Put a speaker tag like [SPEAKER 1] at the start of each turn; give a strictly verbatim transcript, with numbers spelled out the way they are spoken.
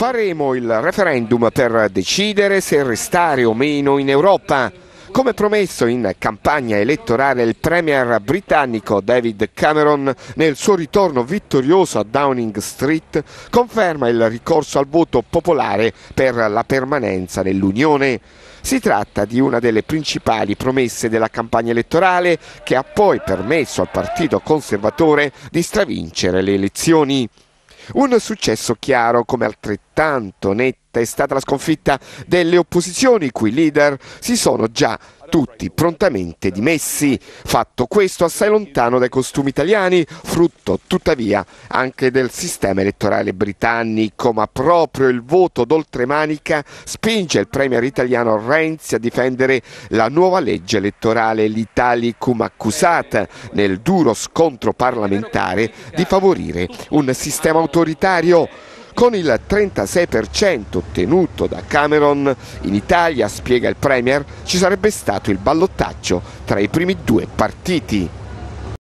[SPEAKER 1] Faremo il referendum per decidere se restare o meno in Europa. Come promesso in campagna elettorale, il premier britannico David Cameron, nel suo ritorno vittorioso a Downing Street, conferma il ricorso al voto popolare per la permanenza nell'Unione. Si tratta di una delle principali promesse della campagna elettorale, che ha poi permesso al Partito Conservatore di stravincere le elezioni. Un successo chiaro, come altrettanto netta è stata la sconfitta delle opposizioni, i cui leader si sono già tutti prontamente dimessi. Fatto questo assai lontano dai costumi italiani, frutto tuttavia anche del sistema elettorale britannico, ma proprio il voto d'oltremanica spinge il premier italiano Renzi a difendere la nuova legge elettorale, l'Italicum accusata nel duro scontro parlamentare di favorire un sistema autoritario. Con il trentasei per cento ottenuto da Cameron, in Italia, spiega il premier, ci sarebbe stato il ballottaggio tra i primi due partiti.